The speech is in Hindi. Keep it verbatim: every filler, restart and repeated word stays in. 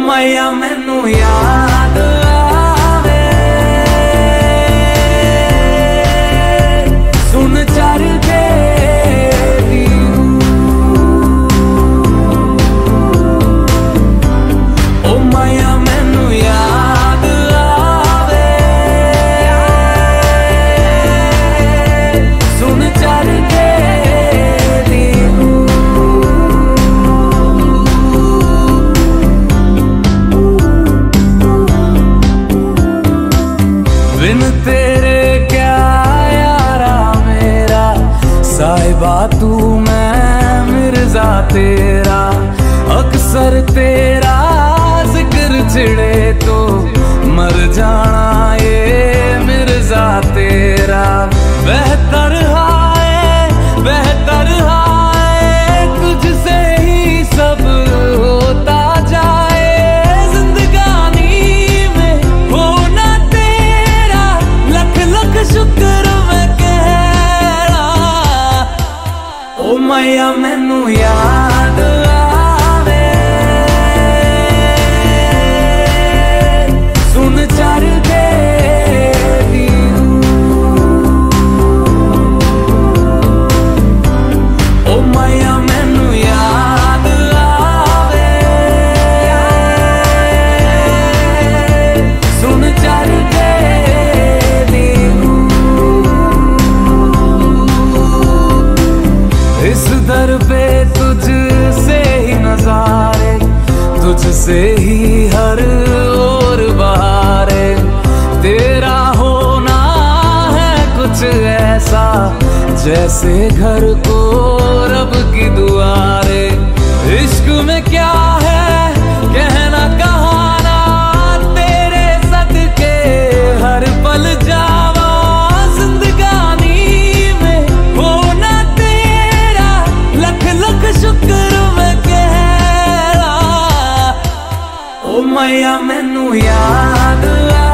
मैया मैनू याद आवे सुन चर के ओ मैया मैनू याद आवे सुन चर के बिन तेरे क्या यारा मेरा साहिबा तू मैं मिर्जा तेरा अक्सर तेरा जिक्र छिड़े तो मर जाना ये मिर्जा तेरा बेहतर हाय बेहतर हाय तुझसे ही सब होता जाए जिंदगानी में होना तेरा लख लख शुक्र मैं कह रहा ओ मैया मैनू याद आवे सुन चर के ओ मैया मैनू याद आवे सुन चर के इस दर पे तुझसे ही नजारे तुझसे ही हर और बहारे तेरा होना है कुछ ऐसा जैसे घर को रब की दुआरे इश्क में क्या है कहना कहाना तेरे सदके हर पल जावा जिंदगानी में होना तेरा लख लख शुक्र मैं कह रहा ओ मैया मैनू याद आ